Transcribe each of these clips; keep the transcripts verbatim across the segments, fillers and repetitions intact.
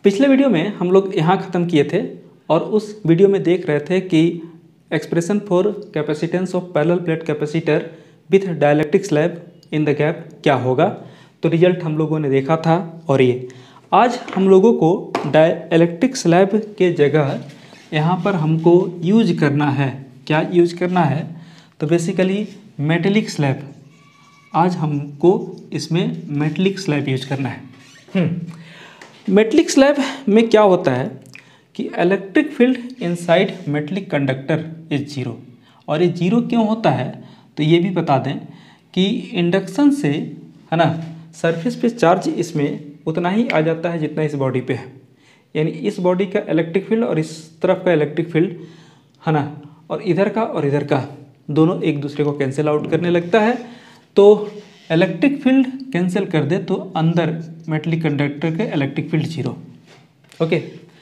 पिछले वीडियो में हम लोग यहाँ ख़त्म किए थे और उस वीडियो में देख रहे थे कि expression for capacitance of parallel plate capacitor with dielectric slab in the gap क्या होगा। तो रिजल्ट हम लोगों ने देखा था और ये आज हम लोगों को डाइलेक्ट्रिक स्लैब के जगह यहाँ पर हमको यूज करना है। क्या यूज करना है? तो बेसिकली मेटेलिक स्लैब। आज हमको इसमें मेटेलिक स्लैब यूज करना है। मेटेलिक स्लैब में क्या होता है कि electric field inside metallic conductor is zero. और ये जीरो क्यों होता है तो ये भी बता दें कि इंडक्शन से है ना सरफेस पे चार्ज इसमें उतना ही आ जाता है जितना इस बॉडी पे है। यानी इस बॉडी का इलेक्ट्रिक फील्ड और इस तरफ का इलेक्ट्रिक फील्ड है ना, और इधर का और इधर का दोनों एक दूसरे को कैंसिल आउट करने लगता है। तो इलेक्ट्रिक फील्ड कैंसिल कर दे तो अंदर मेटेलिक कंडक्टर के इलेक्ट्रिक फील्ड जीरो। ओके,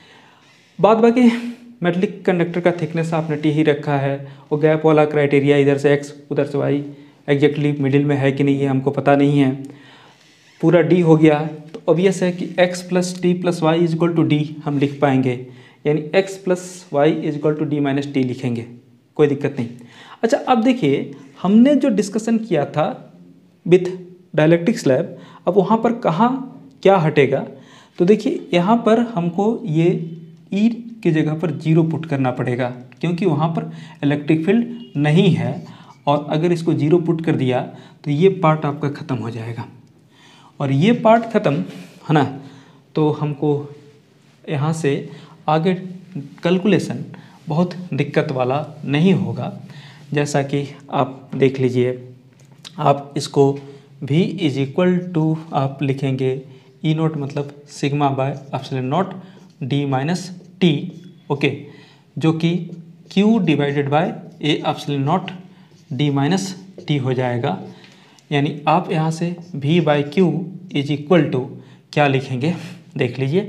बाद बाकी मेटेलिक कंडक्टर का थिकनेस आपने टी ही रखा है। वो गैप वाला क्राइटेरिया इधर से एक्स उधर से वाई एग्जैक्टली मिडिल में है कि नहीं है हमको पता नहीं है। पूरा डी हो गया तो ऑब्वियस है कि x plus T plus Y is equal to D हम लिख पाएंगे। यानी x plus Y is equal to D minus T लिखेंगे, कोई दिक्कत नहीं। अच्छा, अब देखिए हमने जो डिस्कशन किया था विथ डाइलेक्ट्रिक स्लैब, अब वहाँ पर कहाँ क्या हटेगा तो देखिए यहाँ पर हमको ये ई की जगह पर जीरो पुट करना पड़ेगा क्योंकि वहाँ पर इलेक्ट्रिक फील्ड नहीं है। और अगर इसको जीरो पुट कर दिया तो ये पार्ट आपका ख़त्म हो जाएगा और ये पार्ट ख़त्म है ना, तो हमको यहाँ से आगे कैलकुलेशन बहुत दिक्कत वाला नहीं होगा। जैसा कि आप देख लीजिए, आप इसको v इज इक्वल टू आप लिखेंगे ई नोट मतलब sigma by epsilon naught D minus T, okay, जो कि q divided by A epsilon naught D minus T हो जाएगा। यानी आप यहाँ से v by Q is equal to क्या लिखेंगे देख लीजिए,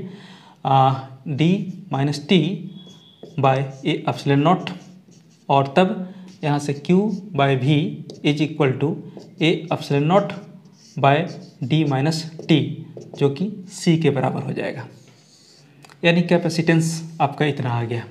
D minus T by A epsilon naught और तब यहाँ से q by v is equal to A epsilon naught by D minus T जो कि c के बराबर हो जाएगा। यानी कैपेसिटेंस आपका इतना आ गया।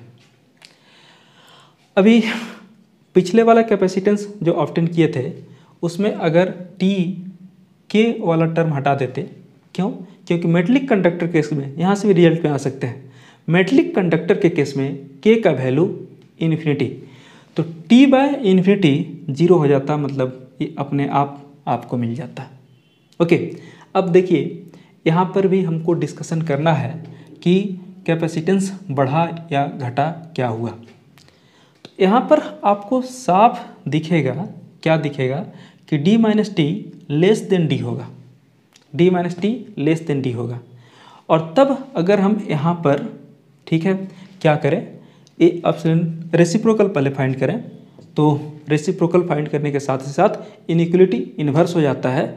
अभी पिछले वाला कैपेसिटेंस जो ऑब्टेन किए थे उसमें अगर t के वाला टर्म हटा देते, क्यों? क्योंकि मेटेलिक कंडक्टर केस में यहाँ से भी रिजल्ट में आ सकते हैं। मेटेलिक कंडक्टर के केस में k का वैल्यू इन्फिनिटी, तो t बाय इन्फिनिटी जीरो हो जाता, मतलब ये अपने आप आपको मिल जाता। ओके, अब देखिए यहाँ पर भी हमको डिस्कशन करना है कि कैपेसिटेंस बढ़ा या घटा क्या हुआ। तो यहाँ पर आपको साफ दिखेगा, क्या दिखेगा कि d minus T less than D होगा, d minus T less than D होगा। और तब अगर हम यहाँ पर ठीक है क्या करें, ए एप्सिलॉन रेसिप्रोकल पहले फाइंड करें, तो रेसिप्रोकल फाइंड करने के साथ ही साथ इनइक्वलिटी इन्वर्स हो जाता है।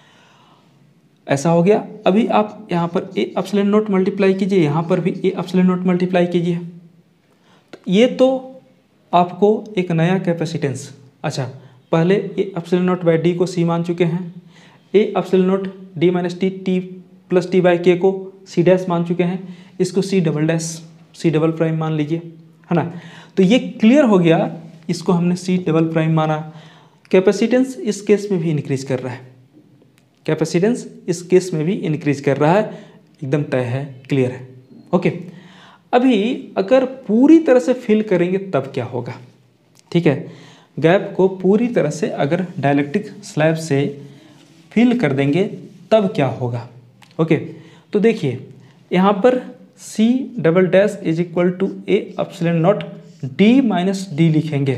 ऐसा हो गया। अभी आप यहाँ पर ए एप्सिलॉन नॉट मल्टीप्लाई कीजिए, यहाँ पर भी ए एप्सिलॉन नॉट मल्टीप्लाई कीजिए, तो ये तो आपको एक नया कैपेसिटेंस। अच्छा, पहले A epsilon naught by D को सी मान चुके हैं, A epsilon naught D minus T T plus T by K को सी डैश मान चुके हैं, इसको C double dash C double prime मान लीजिए, है ना। तो ये क्लियर हो गया, इसको हमने सी डबल प्राइम माना। कैपेसिटेंस इस केस में भी इंक्रीज कर रहा है, कैपेसिटेंस इस केस में भी इंक्रीज कर रहा है, एकदम तय है, क्लियर है। ओके, अभी अगर पूरी तरह से फिल करेंगे तब क्या होगा, ठीक है। गैप को पूरी तरह से अगर डाइलेक्ट्रिक स्लैब से फिल कर देंगे तब क्या होगा। ओके, तो देखिए यहाँ पर C double dash is equal to A epsilon naught D minus D लिखेंगे,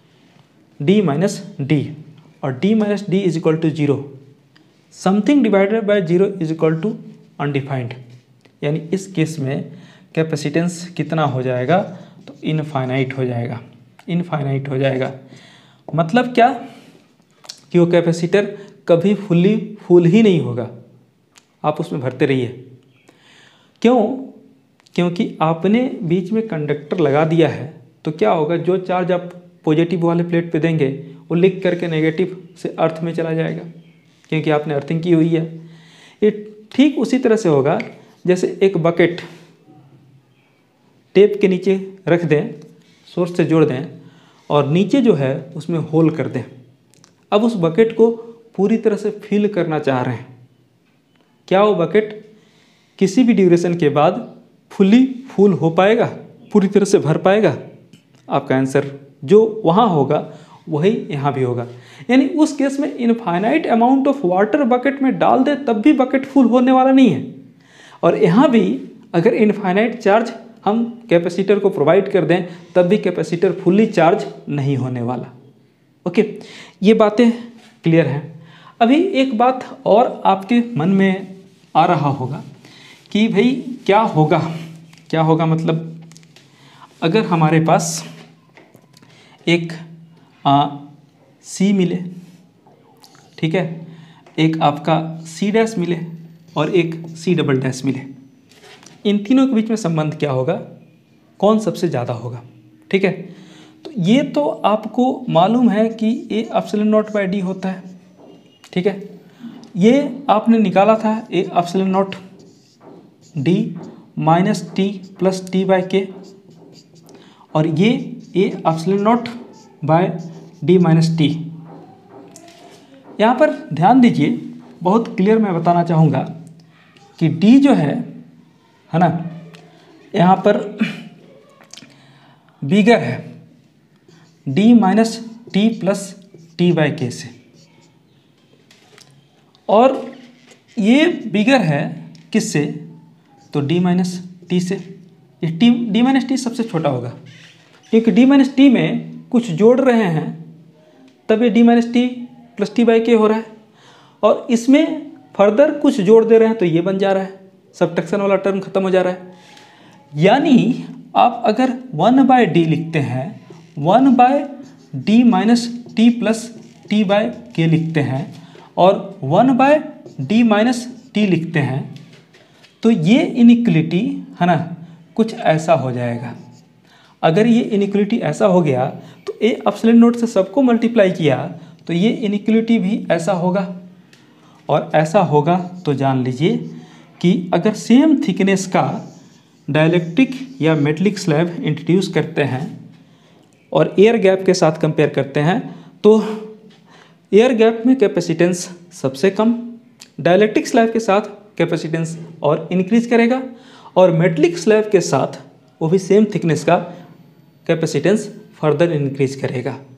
D माइनस डी, और D minus D is equal to zero. Something divided by zero is equal to undefined. यानी इस case में capacitance कितना हो जाएगा तो infinite हो जाएगा, इनफाइनाइट हो जाएगा। मतलब क्या कि वो कैपेसिटर कभी फुल्ली फुल ही नहीं होगा, आप उसमें भरते रहिए। क्यों? क्योंकि आपने बीच में कंडक्टर लगा दिया है, तो क्या होगा, जो चार्ज आप पॉजिटिव वाले प्लेट पे देंगे वो लिख करके नेगेटिव से अर्थ में चला जाएगा, क्योंकि आपने अर्थिंग की हुई है। ये ठीक उसी तरह से होगा जैसे एक बकेट टेप के नीचे रख दें, सोर्स से जोड़ दें और नीचे जो है उसमें होल कर दें। अब उस बकेट को पूरी तरह से फिल करना चाह रहे हैं, क्या वो बकेट किसी भी ड्यूरेशन के बाद फुली फुल हो पाएगा, पूरी तरह से भर पाएगा? आपका आंसर जो वहाँ होगा वही यहाँ भी होगा। यानी उस केस में infinite amount of water bucket में डाल दे तब भी बकेट फुल होने वाला नहीं है। और यहाँ भी अगर इनफाइनाइट चार्ज हम कैपेसिटर को प्रोवाइड कर दें तब भी कैपेसिटर फुल्ली चार्ज नहीं होने वाला। ओके, ये बातें क्लियर हैं। अभी एक बात और आपके मन में आ रहा होगा कि भाई क्या होगा, क्या होगा मतलब अगर हमारे पास एक आ, सी मिले, ठीक है, एक आपका सी डैश मिले और एक सी डबल डैश मिले, इन तीनों के बीच में संबंध क्या होगा, कौन सबसे ज़्यादा होगा? ठीक है, तो ये तो आपको मालूम है कि A epsilon naught by D होता है। ठीक है, ये आपने निकाला था A epsilon naught D minus T plus T by K, और ये A epsilon naught by D minus T. यहाँ पर ध्यान दीजिए, बहुत क्लियर मैं बताना चाहूँगा कि डी जो है है ना, यहाँ पर बिगर है D minus T plus T by K से, और ये बिगर है किससे, तो डी माइनस टी से। ये टी डी माइनस टी सबसे छोटा होगा, क्योंकि डी माइनस टी में कुछ जोड़ रहे हैं तब ये D minus T plus T by K हो रहा है, और इसमें फर्दर कुछ जोड़ दे रहे हैं तो ये बन जा रहा है, सबट्रैक्शन वाला टर्म खत्म हो जा रहा है। यानी आप अगर वन बाय डी लिखते हैं, one by D minus T plus T by K लिखते हैं, और one by D minus T लिखते हैं, तो ये इनइक्वलिटी है ना कुछ ऐसा हो जाएगा। अगर ये इनइक्वलिटी ऐसा हो गया तो ए एप्सिलॉन नॉट से सबको मल्टीप्लाई किया तो ये इनइक्वलिटी भी ऐसा होगा, और ऐसा होगा तो जान लीजिए कि अगर सेम थिकनेस का डाइलेक्ट्रिक या मेटलिक स्लैब इंट्रोड्यूस करते हैं और एयर गैप के साथ कंपेयर करते हैं तो एयर गैप में कैपेसिटेंस सबसे कम, डाइलेक्ट्रिक स्लैब के साथ कैपेसिटेंस और इंक्रीज करेगा, और मेटलिक स्लैब के साथ वो भी सेम थिकनेस का कैपेसिटेंस फर्दर इंक्रीज करेगा।